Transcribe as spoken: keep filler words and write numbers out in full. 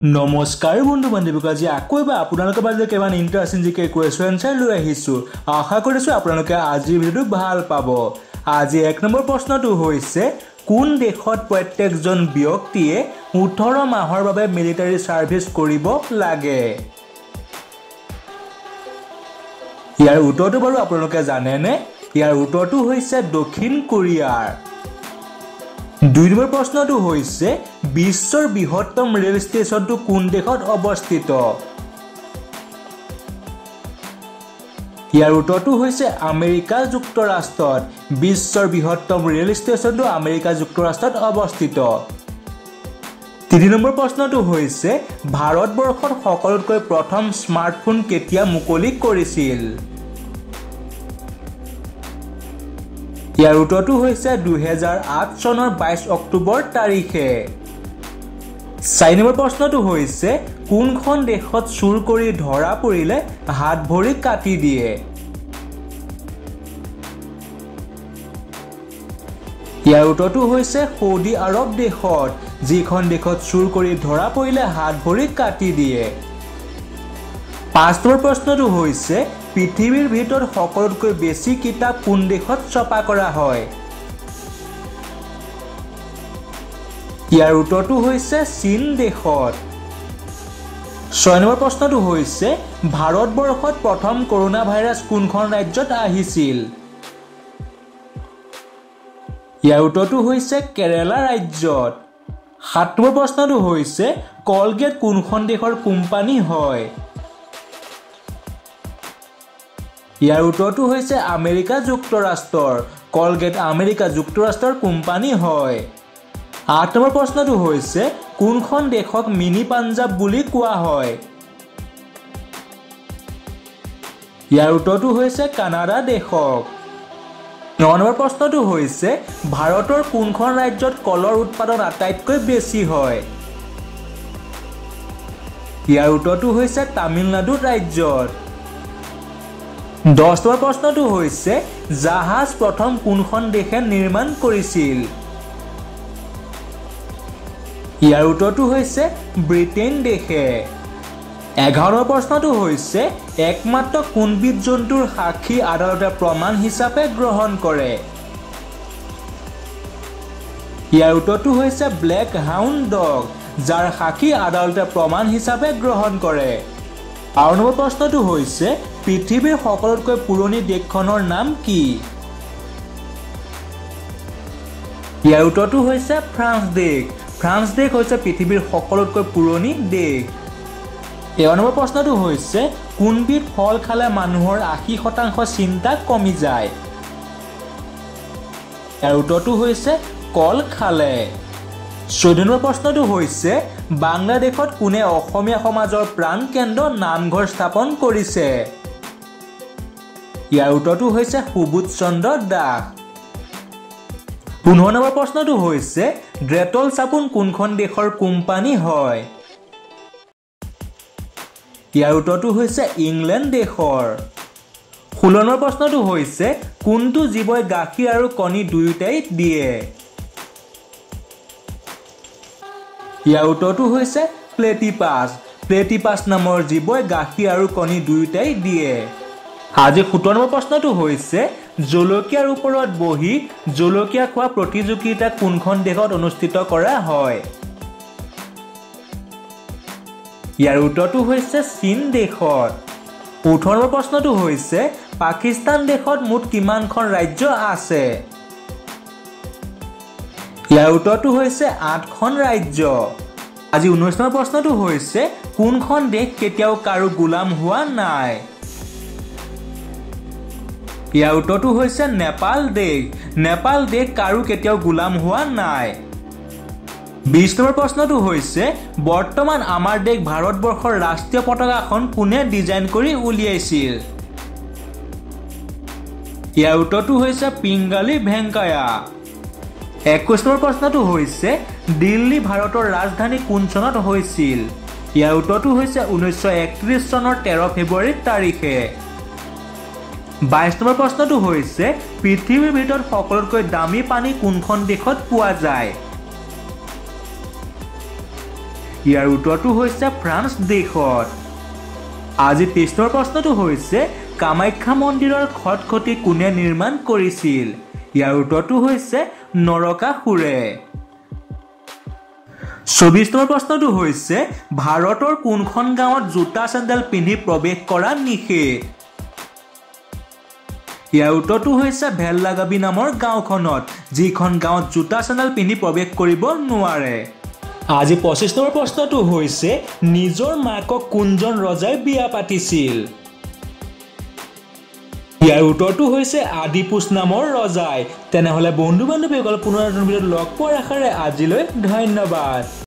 নমস্কাৰ বন্ধু বান্ধৱীক আজি আকৌ এবাৰ আপোনালোকৰ বাবে কেইবান ইণ্টাৰেষ্টিং জিকে কুৱেশ্যন আনসাৰ লৈ আহিছোঁ। আশা কৰিছোঁ আপোনালোকে আজিৰ ভিডিঅ'টো ভাল পাব। আজি এক নম্বৰ প্ৰশ্নটো হৈছে কোন দেশত প্ৰত্যেকজন ব্যক্তিয়ে ওঠৰ মাহৰ বাবে মিলিটাৰী সাৰ্ভিস কৰিব লাগে। ইয়াৰ উত্তৰটো বাৰু আপোনালোকে জানেনে? ইয়াৰ উত্তৰটো হৈছে দক্ষিণ কোৰিয়াৰ। দুই নম্বৰ প্ৰশ্নটো হৈছে বিশ্বৰ বৃহত্তম ৰেল ষ্টেচনটো কোন দেশত অৱস্থিত। ইয়াৰ উত্তৰটো হৈছে আমেৰিকা যুক্তৰাষ্ট্ৰত। বিশ্বৰ বৃহত্তম ৰেল ষ্টেচনটো আমেৰিকা যুক্তৰাষ্ট্ৰত অৱস্থিত। তিনি নম্বৰ প্ৰশ্নটো হৈছে ভাৰতবৰ্ষত সকলোতকৈ প্ৰথম স্মাৰ্টফোন কেতিয়া মুকলি কৰিছিল। ইয়াৰ উত্তৰটো হৈছে দুই হাজাৰ আঠ চনৰ বাইশ অক্টোবৰ তাৰিখে। চাৰি নম্বৰ প্ৰশ্নটো হৈছে কোনখন দেশত চুৰ কৰি ধৰা পৰিলে হাত ভৰি কাটি দিয়ে। ইয়াৰ উত্তৰটো হৈছে সৌদি আৰব দেশত, যিখন দেশত চুৰ কৰি ধৰা পৰিলে হাত ভৰি কাটি দিয়ে। পাঁচ নম্বৰ প্ৰশ্নটো হৈছে পৃথিৱীৰ ভিতৰত সকলোতকৈ বেছি কিতাপ কোন দেশত ছপা কৰা হয়। ইয়াৰ উত্তৰটো হৈছে চীন দেশত। ছয় নম্বৰ প্ৰশ্নটো হৈছে ভাৰতবৰ্ষত প্ৰথম কৰোনা ভাইৰাছ কোনখন ৰাজ্যত আহিছিল। ইয়াৰ উত্তৰটো হৈছে কেৰালা ৰাজ্যত। সাত নম্বৰ প্ৰশ্নটো হৈছে কলগেট কোনখন দেশৰ কোম্পানী হয়। ইয়াৰ উত্তৰটো হৈছে আমেৰিকা যুক্তৰাষ্ট্ৰৰ। কলগেট আমেৰিকা যুক্তৰাষ্ট্ৰৰ কোম্পানী হয়। আঠ নম্বৰ প্ৰশ্নটো হৈছে কোনখন দেশক মিনি পাঞ্জাব বুলি কোৱা হয়। ইয়াৰ উত্তৰটো হৈছে কানাডা দেশক। ন নম্বৰ প্ৰশ্নটো হৈছে ভাৰতৰ কোনখন ৰাজ্যত কলৰ উৎপাদন আটাইতকৈ বেছি হয়। ইয়াৰ উত্তৰটো হৈছে তামিলনাডু ৰাজ্যত। দহ নম্বৰ প্ৰশ্নটো হৈছে জাহাজ প্ৰথম কোনখন দেশে নিৰ্মাণ কৰিছিল। ইয়াৰ উত্তৰটো হৈছে ব্ৰিটেইন দেশে। এঘাৰ নম্বৰ প্ৰশ্নটো হৈছে একমাত্ৰ কোনবিধ জন্তুৰ সাক্ষী আদালতে প্ৰমাণ হিচাপে গ্ৰহণ কৰে। ইয়াৰ উত্তৰটো হৈছে ব্লেক হাউণ্ড ডগ, যাৰ সাক্ষী আদালতে প্ৰমাণ হিচাপে গ্ৰহণ কৰে। বাৰ নম্বৰ প্ৰশ্নটো হৈছে পৃথিৱীৰ সকলোতকৈ পুৰণি দেশখনৰ নাম কি। ইয়াৰ উত্তৰটো হৈছে ফ্ৰান্স দেশ। ফ্ৰান্স দেশ হৈছে পৃথিৱীৰ সকলোতকৈ পুৰণি দেশ। তেৰ নম্বৰ প্ৰশ্নটো হৈছে কোনবিধ ফল খালে মানুহৰ আশী শতাংশ চিন্তা কমি যায়। ইয়াৰ উত্তৰটো হৈছে কল খালে। চৈধ্য নম্বৰ প্ৰশ্নটো হৈছে বাংলাদেশত কোনে অসমীয়া সমাজৰ প্ৰাণ কেন্দ্ৰ নামঘৰ স্থাপন কৰিছে। ইয়াৰ উত্তৰটো হৈছে সুবোধ চন্দ্ৰ দাস। পোন্ধৰ নম্বৰ প্ৰশ্নটো হৈছে ডেটল চাবোন কোনখন দেশৰ কোম্পানী হয়। ইয়াৰ উত্তৰটো হৈছে ইংলেণ্ড দেশৰ। ষোল্ল নম্বৰ প্ৰশ্নটো হৈছে কোনটো জীৱই গাখীৰ আৰু কণী দুয়োটাই দিয়ে। ইয়াৰ উত্তৰটো হৈছে প্লেটিপাছ। প্লেটিপাছ নামৰ জীৱই গাখীৰ আৰু কণী দুয়োটাই দিয়ে। আজি সোতৰ নম্বৰ প্ৰশ্নটো হৈছে জলকীয়াৰ ওপৰত বহি জলকীয়া খোৱা প্ৰতিযোগিতা কোনখন দেশত অনুষ্ঠিত কৰা হয়। ইয়াৰ উত্তৰটো হৈছে চীন দেশত। ওঠৰ নম্বৰ প্ৰশ্নটো হৈছে পাকিস্তান দেশত মুঠ কিমানখন ৰাজ্য আছে। ইয়াৰ উত্তৰটো হৈছে আঠখন ৰাজ্য। আজি ঊনৈছ নম্বৰ প্ৰশ্নটো হৈছে কোনখন দেশ কেতিয়াও কাৰো গোলাম হোৱা নাই। ইয়াৰ উত্তৰটো হৈছে নেপাল দেশ। নেপাল দেশ কাৰো কেতিয়াও গোলাম হোৱা নাই। বিশ নম্বৰ প্ৰশ্নটো হৈছে বৰ্তমান আমাৰ দেশ ভাৰতবৰ্ষৰ ৰাষ্ট্ৰীয় পতাকাখন কোনে ডিজাইন কৰি উলিয়াইছিল। ইয়াৰ উত্তৰটো হৈছে পিংগালী ভেংকায়া। একৈছ নম্বৰ প্ৰশ্নটো হৈছে দিল্লী ভাৰতৰ ৰাজধানী কোন চনত হৈছিল। ইয়াৰ উত্তৰটো হৈছে ঊনৈছশ একত্ৰিছ চনৰ তেৰ ফেব্ৰুৱাৰী তাৰিখে। বাইছ নম্বৰ প্ৰশ্নটো হৈছে পৃথিৱীৰ ভিতৰত সকলোতকৈ দামী পানী কোনখন দেশত পোৱা যায়। ইয়াৰ উত্তৰটো হৈছে ফ্ৰান্স দেশত। আজি তেইছ নম্বৰ প্ৰশ্নটো হৈছে কামাখ্যা মন্দিৰৰ খটখটি কোনে নিৰ্মাণ কৰিছিল? ইয়াৰ উত্তৰটো হৈছে নৰকাসুৰে। চৌবিছ নম্বৰ প্ৰশ্নটো হৈছে ভাৰতৰ কোনখন গাঁৱত জোতা চেণ্ডেল পিন্ধি প্ৰৱেশ কৰা নিষেধ? ইয়াৰ উত্তৰটো হৈছে ভেল্লাগাবি নামৰ গাঁওখনত, যিখন গাঁৱত জোতা চেণ্ডেল পিন্ধি প্ৰৱেশ কৰিব নোৱাৰে। আজি পঁচিছ নম্বৰ প্ৰশ্নটো হৈছে নিজৰ মাকক কোনজন ৰজাই বিয়া পাতিছিল? ইয়াৰ উত্তৰটো হৈছে আদিপুৰুষ নামৰ ৰজাই। তেনেহ'লে বন্ধু বান্ধৱীসকল পুনৰ নতুন ভিডিঅ'ত লগ পোৱাৰ আশাৰে আজিলৈ ধন্যবাদ।